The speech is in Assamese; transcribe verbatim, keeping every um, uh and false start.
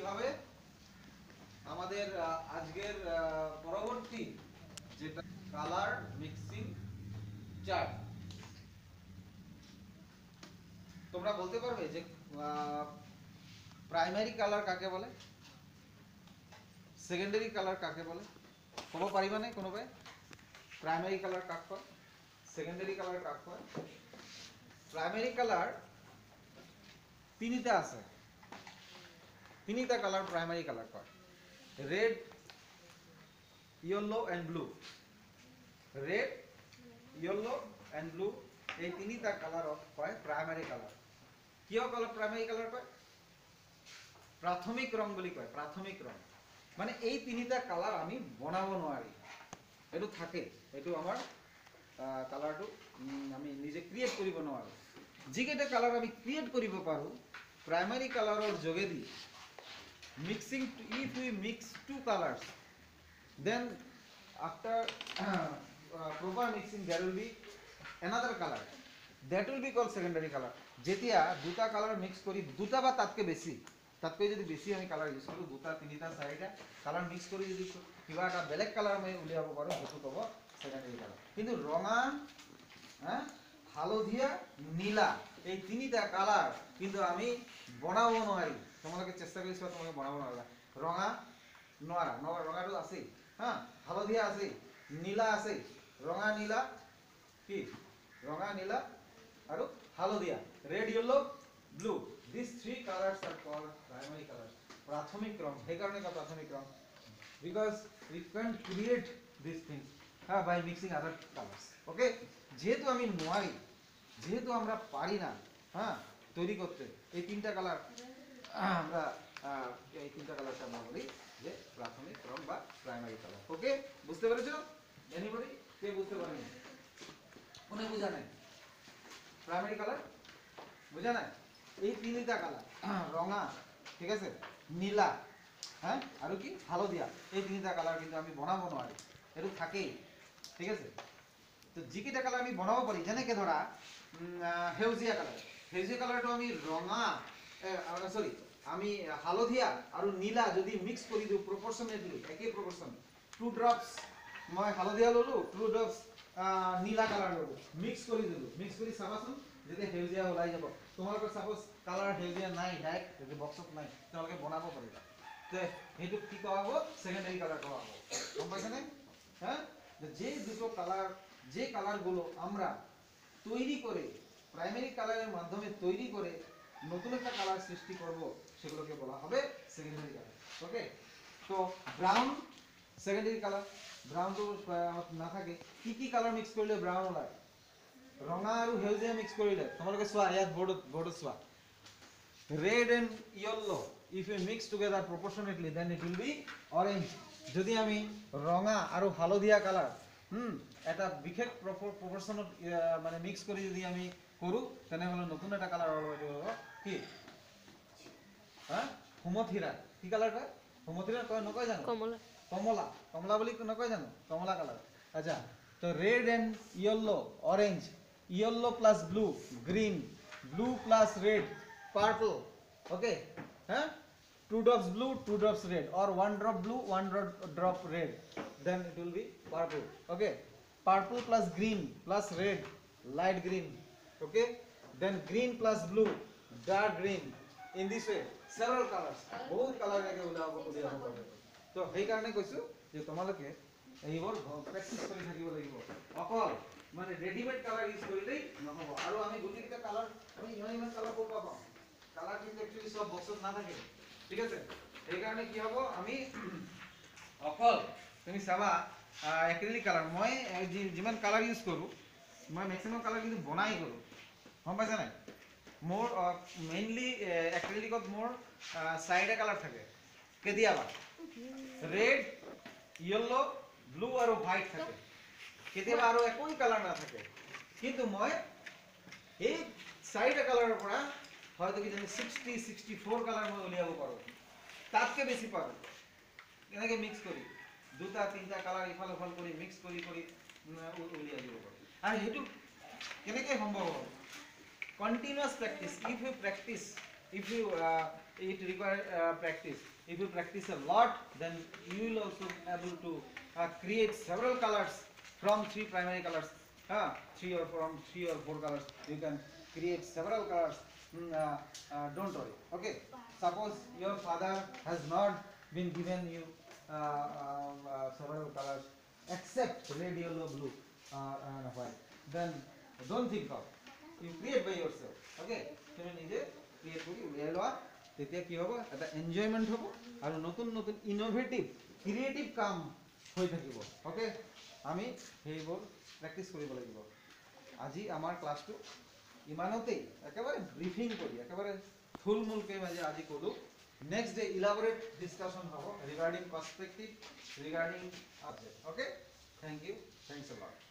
হবে আমাদের আজকের পরবর্তী যেটা কালার মিক্সিং চার্ট। তোমরা বলতে পারবে যে প্রাইমারি কালার কাকে বলে, সেকেন্ডারি কালার কাকে বলে? কব পাৰিবা নে কোনোবাই? প্রাইমারি কালার কাক কয়, সেকেন্ডারি কালার কাক কয়? প্রাইমারি কালার তিনিটা আছে, তিনিটা কালার প্রাইমারি কালার কয়। Red, yellow and blue. Red, yellow and blue এই তিনিটা কালারক কয় প্রাইমারি কালার। কিয় কয় প্রাইমারি কালার কয়? প্রাথমিক রং বুলি কয়। প্রাথমিক রং মানে এই তিনিটা কালার আমি বনাব নোৱাৰি, এইটো থাকে, এইটো আমাৰ কালাৰটো আমি নিজে ক্ৰিয়েট কৰিব নোৱাৰো। যিকেইটা কালাৰ আমি ক্ৰিয়েট কৰিব পাৰো প্ৰাইমাৰী কালাৰৰ যোগেদি, mixing to, if we mix two colors, then after uh, uh, proper mixing there will be another color that will be called secondary color. যেতিয়া দুটা কালার মিক্স করি, দুটা বা তাতকে বেশি, তাতকে যদি বেশি আমি কালার ইউজ কৰো, দুটা তিনিটা চাৰিটা কালার মিক্স কৰি যদি কিবা এটা বেলেগ কালার মই উলিয়াব পাৰো, সেইটো কব সেকেন্ডারি কালার। কিন্তু ৰঙা, হ্যাঁ, হালধীয়া, নীলা এই তিনিটা কালার কিন্তু আমি বনাব নোৱাৰি। তোমালোকে চেষ্টা কৰি চোৱা, তোমালোকে বনাব নোৱাৰা। ৰঙা নোৱাৰা, ৰঙাটো আছেই, হ্যাঁ, হালধীয়া আছেই, নীলা আছেই, ৰঙা নীলা কি ৰঙা নীলা আৰু হালধীয়া, red yellow blue, this three colours are called primary colours, প্রাথমিক রং। এই কারণে কয় প্রাথমিক রং, because we can create this things হ্যাঁ by mixing other colours. Okay, যেহেতু আমি নোৱাৰি, যেহেতু আমরা পারি না হ্যাঁ তৈরি করতে, এই তিনটা কালার আমরা এই তিনটা কালারটা আমরা বলি যে প্রাথমিক রং বা প্রাইমারি কালার। ওকে, বুঝতে পেরেছো? এনিবডি কে বুঝতে পারেনি? কোনে বুঝা নাই? প্রাইমারি কালার বুঝা নাই? এই তিনটা কালার রঙা, ঠিক আছে, নীলা, হ্যাঁ আর কি হালধীয়া, এই তিনটা কালার কিন্তু আমি বনাব নোৱাৰি, এইটো থাকেই, ঠিক আছে। তো যিকেইটা কালার আমি বনাব পাৰি, যেনেকে ধৰা সেউজীয়া কালার, সেউজীয়া কালারটো আমি ৰঙা সরি আমি হালধীয়া আৰু নীলা যদি মিক্স কৰি দিওঁ প্ৰপৰশ্যনেটলি, একে প্ৰপৰশ্যন, টু ড্ৰপস মই হালধীয়া ললো, টু ড্ৰপস নীলা কালাৰ ললো, মিক্স কৰি দিলো, মিক্স কৰি চাবাচোন যেতিয়া সেউজীয়া ওলাই যাব। তোমালোকৰ সাপোজ কালাৰ সেউজীয়া নাই, ডাইৰেক্ট যদি বক্সত নাই, তোমালোকে বনাব পাৰিবা, তে সেইটো কি কোৱা হ'ব? সেকেন্ডারি কালার কোৱা হ'ব। গম পাইছানে? হ্যাঁ, যে দুটো কালার, যে কালারগুলো আমরা তৈরি করে প্রাইমারি কালারের মাধ্যমে তৈরি করে নতুন একটা কালার সৃষ্টি করব, সেগুলোকে বলা হবে সেকেন্ডারি কালার। ওকে, তো ব্রাউন সেকেন্ডারি কালার, ব্রাউন তো না থাকে, কি কি কালার মিক্স করলে ব্রাউন ওলায়? ৰঙা আৰু সেউজীয়া মিক্স কৰিলে, তোমালোকে চোৱা ইয়াত বোৰ্ডত, বোৰ্ডত চোৱা, red and yellow if you mix together proportionately then it will be orange. যদি আমি রঙা আর হালধীয়া কালার হুম এটা বিশেষ প্রপোর্শনত মানে মিক্স করে যদি আমি করু, তেনেহলে নতুন একটা কালার হব, কি হ্যাঁ হুমথিরা। কি কালার কয়? হুমথিরা কয় নকয় জানো? কমলা। কমলা, কমলা বলি নকয় জানো? কমলা কালার। আচ্ছা, তো red and yellow orange, yellow plus blue green, blue plus red purple. Okay, huh? Two drops blue, two drops red, or one drop blue, one drop drop red, then it will be purple. Okay, purple plus green plus red, light green. Okay, then green plus blue, dark green. In this way several colors, বহুত কালার একে উলাব উলিয়াব পারে। তো সেই কারণে কৈছো যে তোমালোকে এইবোৰ প্র্যাকটিস কৰি থাকিব লাগিব। অকল মানে রেডিমেড কালার ইউজ কৰিলেই নহব। আৰু আমি গুটিকেইটা কালার, আমি ইমান ইমান কালার ক'ৰ পৰা পাম? কালার কিন্তু एक्चुअली সব বক্সত না থাকে, ঠিক আছে। এই কারণে কি হ'ব, আমি অকল তুমি চাবা এক্রিলিক কালার, মই যিমান কালার ইউজ কৰো, মই ম্যাক্সিমাম কালার কিন্তু বনাই কৰো। গম পাইছা নাই? মোৰ মেইনলি এক্রিলিকত মোৰ চাৰিটা কালার থাকে, কেতিয়াবা রেড, ইয়েলো, ব্লু আৰু হোয়াইট থাকে, কেতিয়াবা আৰু একোই কালার না থাকে। কিন্তু মই এই চাৰিটা কালাৰৰ পৰা হয়তো কি জানি সিক্সটি সিক্সটি ফোর কালার মই উলিয়াব পাৰো, তাতকে বেশি পাৰো। এনেকে মিক্স করি দুটা তিনটা কালার ইফাল ইফাল কৰি মিক্স কৰি কৰি উলিয়াই দিব পাৰো। আৰু সেইটো কেনেকৈ সম্ভৱ হ'ব? Continuous practice. If you practice, if you it requires uh, practice. If you practice a lot, then you will also able to uh, create several colors from three primary colors. Uh, three or from three or four colors, you can create several colors. Mm, uh, uh, don't worry. Okay. Suppose your father has not been given you uh, uh, uh, several colors except red, yellow, blue, uh, and white. Then don't think of. You create by yourself. Okay. তুমি নিজে ক্রিয়েট কৰি উলিয়াই লোৱা, তেতিয়া কি হ'ব, এটা এনজয়মেন্ট হ'ব আৰু নতুন নতুন ইনোভেটিভ ক্ৰিয়েটিভ কাম হৈ থাকিব। ওকে, আমি সেইবোৰ প্ৰেক্টিছ কৰিব লাগিব। আজি আমাৰ ক্লাছটো ইমানতেই, একেবাৰে ব্ৰিফিং কৰি একেবাৰে থুলমূলকৈ মানে আজি ক'লোঁ। নেক্সট ডে ইলাবৰেট ডিছকাশ্যন হ'ব regarding perspective, regarding object. Okay, thank you, thanks a lot.